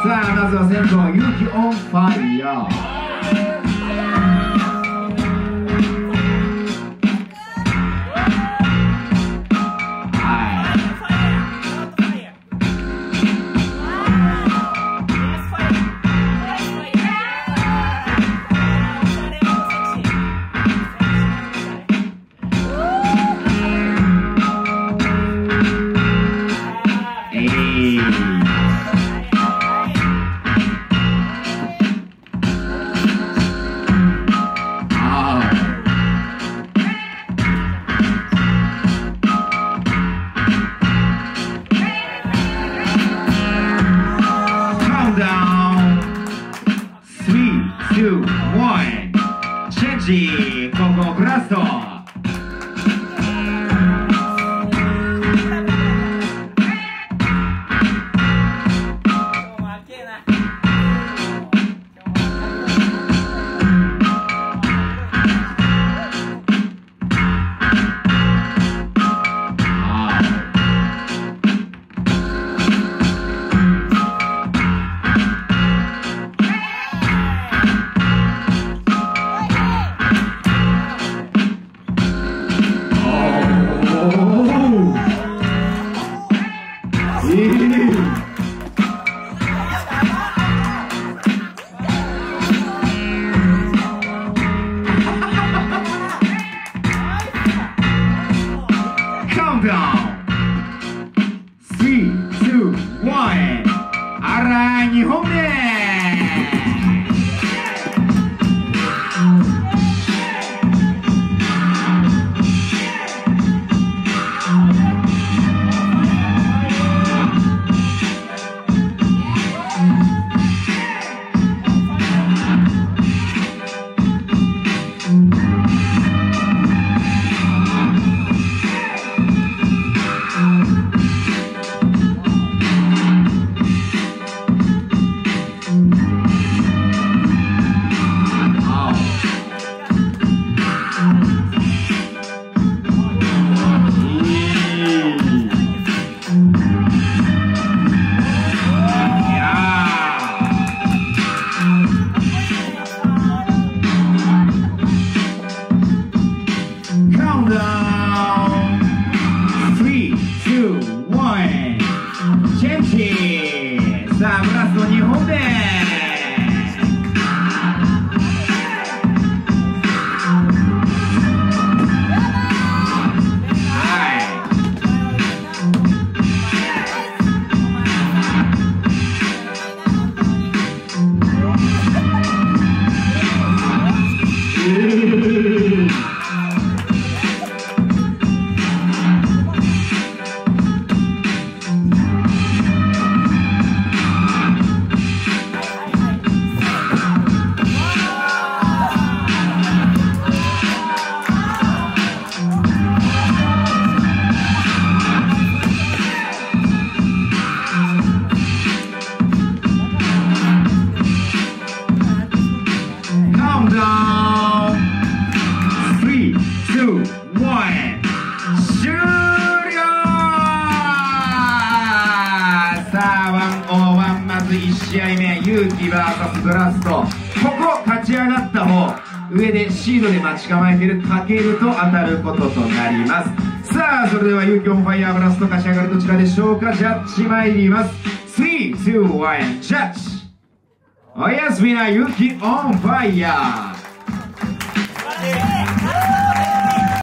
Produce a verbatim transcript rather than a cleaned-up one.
さあまずは先頭ユキオンファイヤー。チェンジ、ここブラスト。あらにほんめさあブラストにほんめ。いち試合目、勇気 ブイエス ブラスト。ここ勝ち上がった方、上でシードで待ち構えているかけると当たることとなります。さあそれでは勇気オンファイヤーブラスト勝ち上がるどちらでしょうか。ジャッジ参ります。スリー、ツー、ワン、ジャッジ。おやすみな勇気オンファイヤー。